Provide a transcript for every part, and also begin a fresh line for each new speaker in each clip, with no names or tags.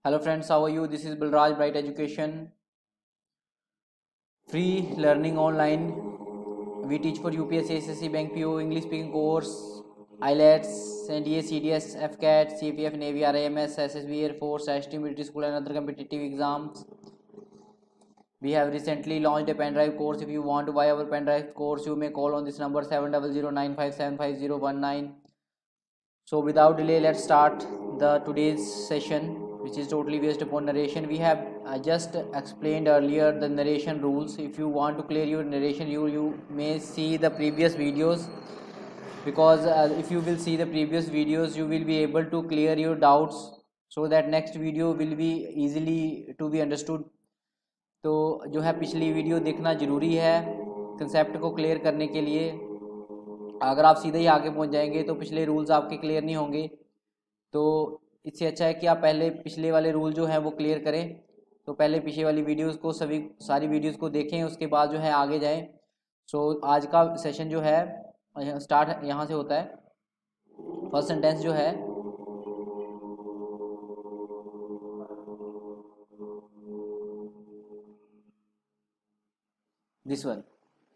Hello friends, how are you? This is Balraj Bright Education. Free learning online. We teach for UPSC, SSC, Bank PO, English speaking course, Ielts, NDA, CDS, FCAT, CPF, Navy, RIMS, SSB, Air Force, ST, Military School and other competitive exams. We have recently launched a pen drive course. If you want to buy our pen drive course, you may call on this number 7009575019. So without delay, let's start the today's session, which is totally based upon narration. We have just explained earlier the narration rules. If you want to clear your narration, you may see the previous videos, because if you will see the previous videos, you will be able to clear your doubts, so that next video will be easily to be understood. तो जो है पिछली video देखना ज़रूरी है concept को clear करने के लिए. अगर आप सीधे ही आगे पहुंच जाएंगे तो पिछले रूल्स आपके क्लियर नहीं होंगे. तो इससे अच्छा है कि आप पहले पिछले वाले रूल जो है वो क्लियर करें. तो पहले पीछे वाली वीडियोस को सारी वीडियोस को देखें, उसके बाद जो है आगे जाएं. सो आज का सेशन जो है स्टार्ट यहाँ से होता है. फर्स्ट सेंटेंस जो है this one.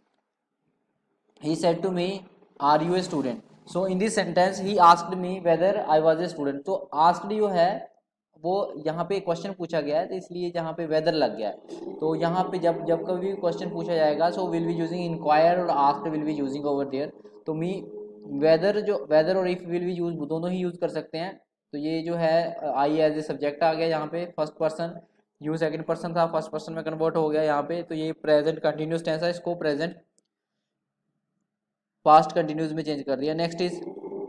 He said to me, "Are you a student?" So in this sentence he asked me whether I was a student. तो asked जो है वो यहाँ पे क्वेश्चन पूछा गया है, तो इसलिए जहाँ पे वेदर लग गया है. तो यहाँ पे जब जब कभी क्वेश्चन पूछा जाएगा, so will be using inquire और asked will be using over there. तो मी वेदर और इफ विल बी यूज दोनों ही यूज कर सकते हैं. तो ये जो है आई एज ए सब्जेक्ट आ गया यहाँ पे. First person you second person था, फर्स्ट पर्सन में कन्वर्ट हो गया यहाँ पे. तो ये प्रेजेंट कंटिन्यूस टेंस है, इसको प्रेजेंट पास्ट कंटिन्यूस में चेंज कर दिया. नेक्स्ट इज,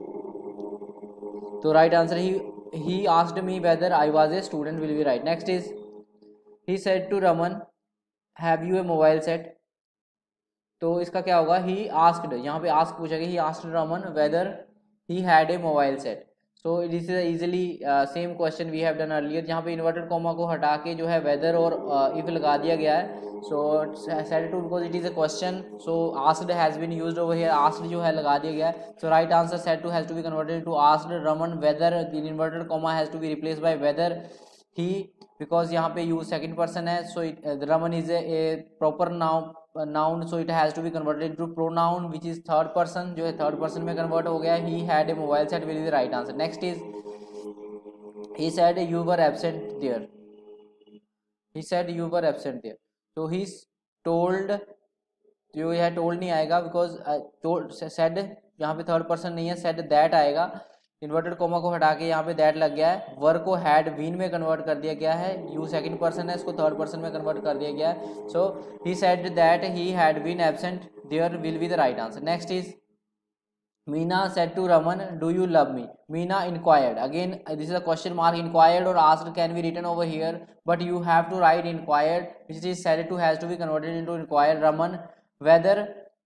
तो right answer he asked me whether I was a student will be right. Next is, he said to Raman have you a mobile set. तो इसका क्या होगा, ही आस्क्ड, यहाँ पे आस्क पूछा गया, he asked Raman whether he had a mobile set. So this is easily same question we have done earlier. यहाँ पे इन्वर्टेड कॉमा को हटा के जो है वेदर और इफ लगा दिया गया है. So said to because it is a question, so asked has been used over here. Asked जो है लगा दिया गया है. So right answer said to has to be converted to asked Raman whether. The inverted comma has to be replaced by whether he, because यहाँ पे use second person है. So Raman is a proper noun, so it has to be converted to pronoun which is third person, जो है third person में convert हो गया. He had a mobile set will be the right answer. Next is, he said you were absent there. He said you were absent there. तो he told, जो यह told नहीं आएगा बिकॉज टोल्ड सेड यहाँ पे third person नहीं है, said that आएगा. इन्वर्टेड कोमा को हटा के यहाँ पे दैट लग गया है. वर को हैड बीन में कन्वर्ट कर दिया गया है. यू सेकंड पर्सन है, इसको थर्ड पर्सन में कन्वर्ट कर दिया गया है. So he said that he had been absent there will be the right answer. Next is, Meena said to Raman do you love me. Meena inquired. Again this is a question mark. Inquired और asked can be written over here, but you have to write inquired which is said to has to be converted into inquired. Raman whether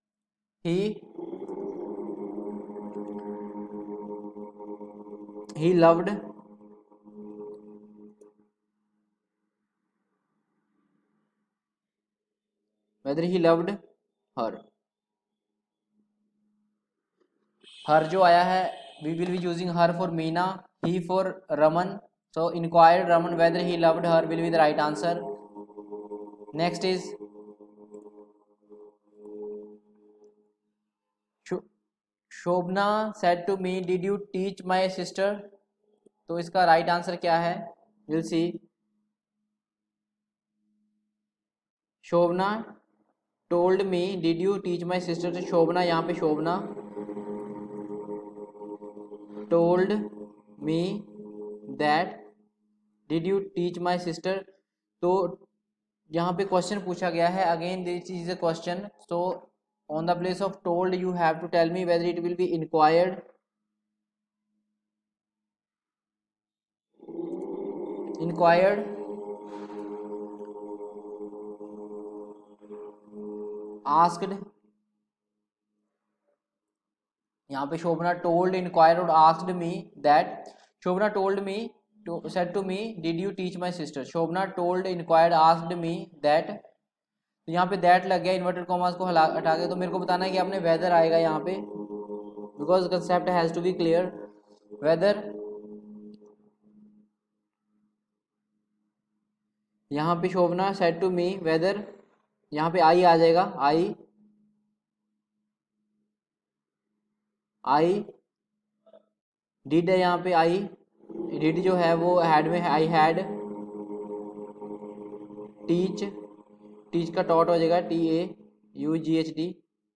he loved whether he loved her. her जो आया है, we will be using her for Meena, he for Raman. So inquired Raman whether he loved her will be the right answer. Next is, Shobhana said to me did you teach my sister. तो इसका right answer क्या है, will see. Shobhana told me did you teach my sister. तो शोभना, यहाँ पे Shobhana told me that did you teach my sister. तो यहाँ पे क्वेश्चन पूछा गया है. Again this is a question, so on the place of told you have to tell me whether it will be inquired, asked. यहाँ पे Shobhana told, inquired और asked me that. Shobhana told me said to me did you teach my sister. Shobhana told, inquired, asked me that. तो यहाँ पे that लग गया, inverted commas को हटा के. तो मेरे को बताना है कि आपने वेदर आएगा यहाँ पे, because concept has to be clear. Whether यहाँ पे Shobhana said to me whether, यहाँ पे आई आ जाएगा, आई डिड है, यहाँ पे आई डिड जो है वो हैड में है, आई हैड, टीच, टीच का टॉट हो जाएगा TAUGHD,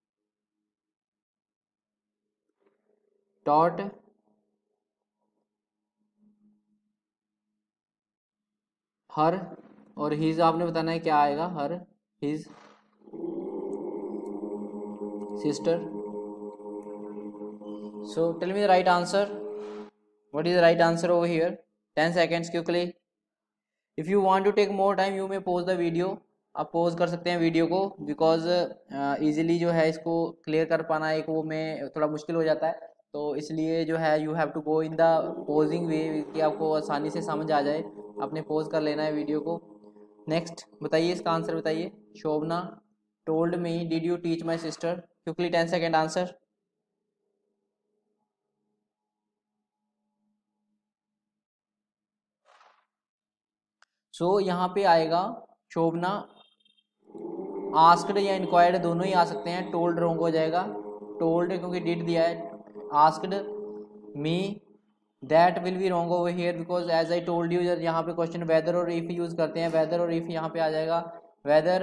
टॉट, हर, और हिज आपने बताना है क्या आएगा, her, his sister. So tell me the right answer. What is the right answer over here? 10 seconds quickly. If you want to take more time, you may pause the video. आप pause कर सकते हैं video को, because easily जो है इसको clear कर पाना एक वो में थोड़ा मुश्किल हो जाता है, तो इसलिए जो है you have to go in the posing way कि आपको आसानी से समझ आ जाए, आपने पोज कर लेना है वीडियो को. नेक्स्ट बताइए, इसका आंसर बताइए. Shobhana told me did you teach my sister. Quickly 10 second answer. So यहाँ पे आएगा शोभना, आस्क्ड या इंक्वायर्ड दोनों ही आ सकते हैं. टोल्ड रॉन्ग हो जाएगा, टोल्ड क्योंकि डिड दिया है. Asked me, that will be wrong over here because as I told you, यहाँ पे क्वेश्चन वेदर और इफ यूज करते हैं, वेदर और इफ यहाँ पे आ जाएगा वेदर.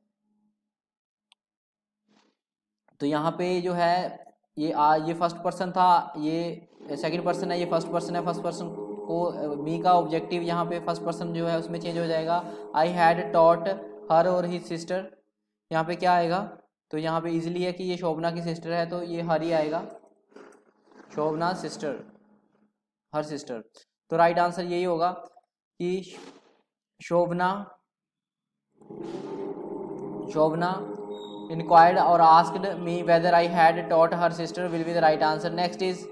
तो यहाँ पे जो है ये फर्स्ट पर्सन था, ये सेकंड पर्सन है, ये फर्स्ट पर्सन है. फर्स्ट पर्सन को मी का ऑब्जेक्टिव यहाँ पे फर्स्ट पर्सन जो है उसमें चेंज हो जाएगा. आई हैड टॉट हर और हिज सिस्टर, यहाँ पे क्या आएगा, तो यहाँ पे इजीली है कि ये शोभना की सिस्टर है, तो ये हर ही आएगा, शोभना सिस्टर, हर सिस्टर. तो राइट आंसर यही होगा कि Shobhana inquired or asked me whether I had taught her sister will be the right answer. Next is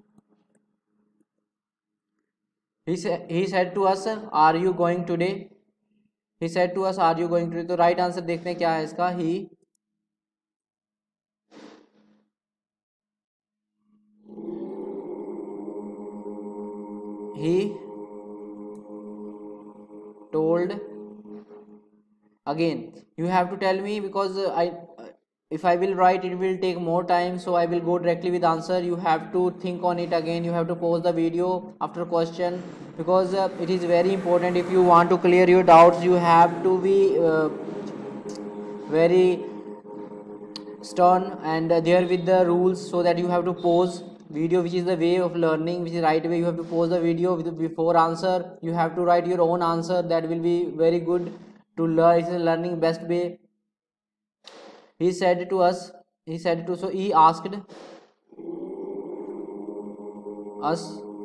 he said to us are you going today. He said to us are you going today. तो right answer देखते हैं क्या है इसका. he told. Again you have to tell me because if I will write it will take more time, so I will go directly with answer. You have to think on it again, you have to pause the video after question because it is very important. If you want to clear your doubts, you have to be very stern and there with the rules, so that you have to pause video, which is the way of learning, which is right way. You have to pause the video before answer. You have to write your own answer, that will be very good to learn. It's a learning best way. He said to us, so he asked us,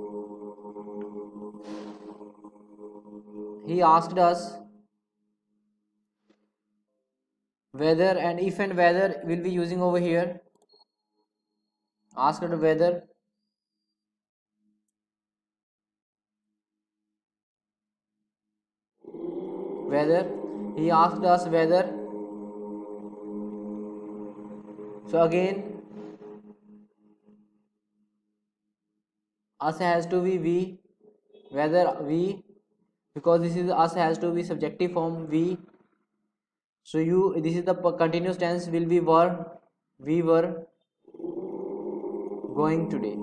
whether, and if and whether will be using over here. Asked whether, he asked us whether. So again us has to be we, whether we, because this is us has to be subjective form we. So this is the continuous tense will be were, we were going today.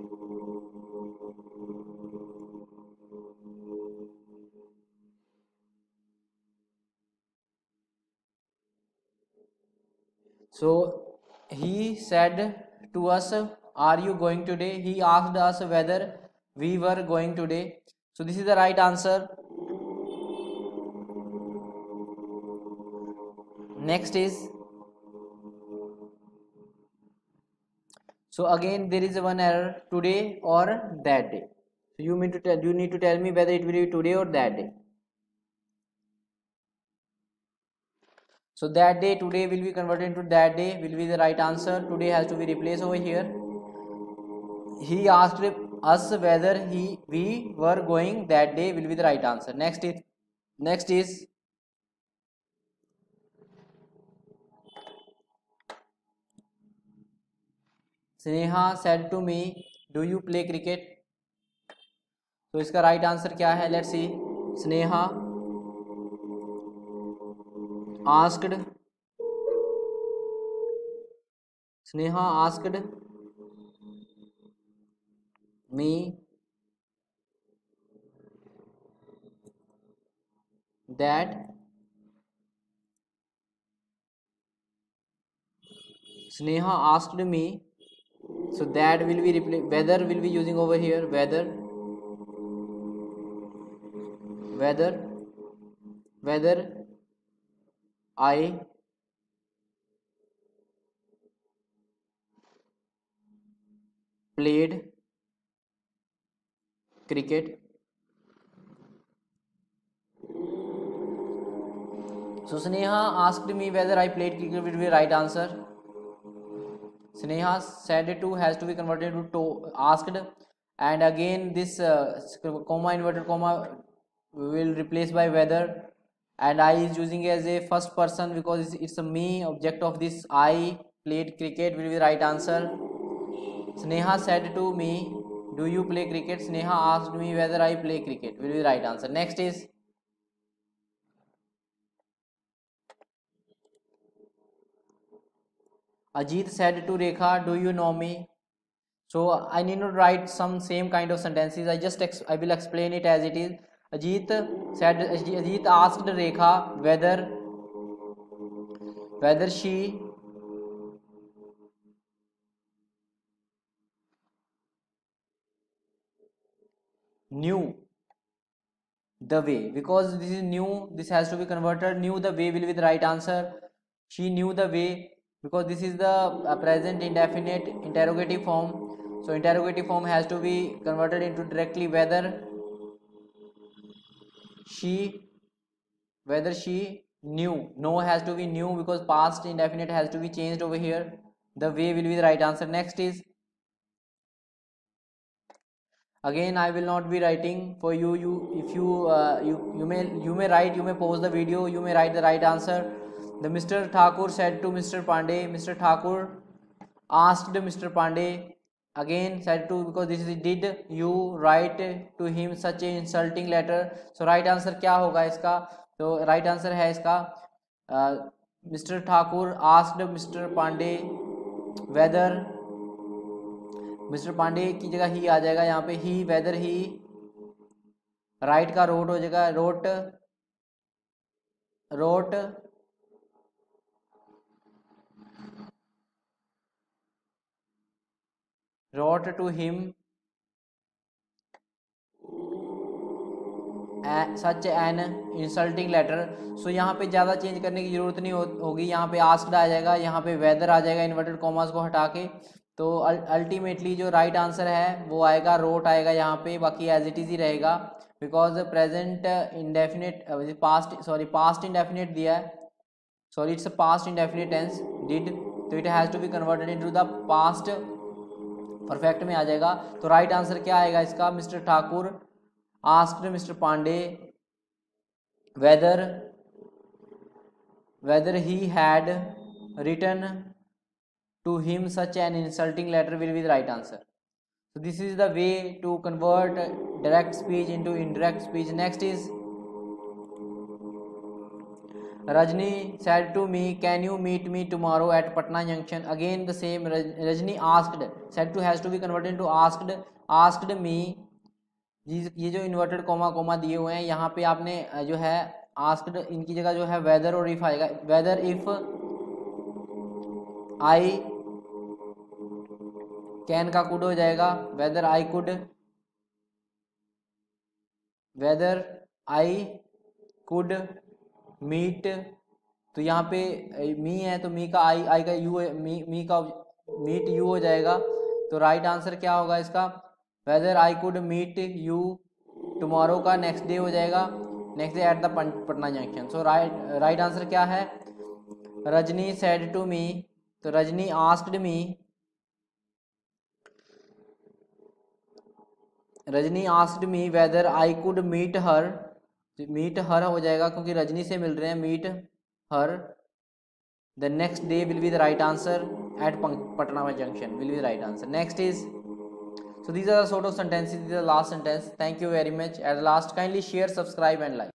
So he said to us are you going today. He asked us whether we were going today. So this is the right answer. Next is, so again there is one error, today or that day. So you need to tell me whether it will be today or that day. So that day, today will be converted into that day will be the right answer. Today has to be replaced over here. He asked us whether we were going that day will be the right answer. Next is Sneha said to me, do you play cricket? तो इसका right answer क्या है? Let's see. Sneha asked Sneha asked me that Sneha asked me, so that will be weather will be using over here, whether I played cricket. So Sneha asked me whether I played cricket will be right answer. Sneha said to has to be converted to asked, and again this comma inverted comma will replace by whether, and I is using as a first person because it's a me object of this I played cricket will be right answer. Sneha said to me, do you play cricket? Sneha asked me whether I play cricket will be right answer. Next is Ajit said to Rekha, do you know me? So I need not write some same kind of sentences. I will explain it as it is. Ajit asked Rekha whether she knew the way, because this is new, this has to be converted. Knew the way will be the right answer. She knew the way because this is the present indefinite interrogative form. So interrogative form has to be converted into directly she whether she knew. No has to be knew because past indefinite has to be changed over here. The way will be the right answer. Next is, again I will not be writing for you. If you may write, you may pause the video, you may write the right answer. The Mr. Thakur said to Mr. Pandey, Mr. Thakur asked Mr. Pandey, again said to, because this is did you write to him such a insulting letter. So right answer क्या होगा इसका? तो right answer है इसका Mr. Thakur asked Mr. Pandey whether, mister Pandey की जगह ही आ जाएगा यहाँ पे, ही वेदर ही राइट का रोट हो जाएगा, wrote to him such an insulting letter. So यहाँ पे ज़्यादा चेंज करने की ज़रूरत नहीं होगी. यहाँ पे आस्क्ड आ जाएगा, यहाँ पे वेदर आ जाएगा इन्वर्टेड कॉमास को हटा के. तो अल्टीमेटली जो राइट आंसर है वो आएगा रोट आएगा यहाँ पे, बाकी एज इट इज़ ही रहेगा because present indefinite past indefinite दिया है. Sorry it's a past indefinite tense did, तो it has to be converted into the past perfect में आ जाएगा. तो राइट आंसर क्या आएगा इसका? Mister Thakur asked Mr. Pandey whether he had written to him such an insulting letter will be the right answer. So this is the way to convert direct speech into indirect speech. Next is Rajni said to me, can you meet me tomorrow at Patna Junction? Again the same, Rajni asked, said to has to be converted into asked me. ये जो inverted coma coma दिए हुए हैं यहाँ पे आपने जो है आस्क्ड इनकी जगह जो है वेदर और इफ आएगा. वेदर इफ आई कैन का कुड हो जाएगा, वेदर आई कुड मीट. तो यहाँ पे मी है तो मी का आई का यू, मी का मीट यू हो जाएगा. तो राइट आंसर क्या होगा इसका? Whether I could meet you tomorrow का नेक्स्ट डे हो जाएगा, next day at the Patna junction. So right answer क्या है? रजनी सेड टू मी, तो Rajni asked me, Rajni asked me whether I could meet her हो जाएगा क्योंकि रजनी से मिल रहे हैं, meet her the next day will be the right answer at Patna junction will be the right answer. Next is, so these are the sort of sentences, these are the last sentence. Thank you very much. At last kindly share, subscribe and like.